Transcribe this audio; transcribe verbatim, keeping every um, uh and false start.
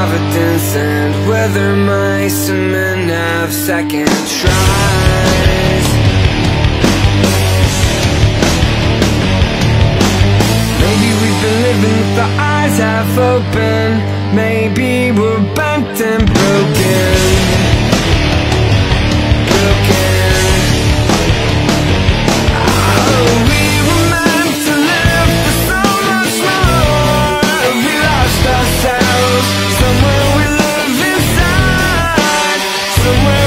Providence and whether mice and men have second tries. Maybe we've been living with our eyes half open. Maybe we're bent and broken. Broken. Oh, we were meant to live for so much more. We lost ourselves somewhere we live inside. Somewhere